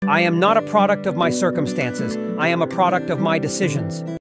I am not a product of my circumstances. I am a product of my decisions.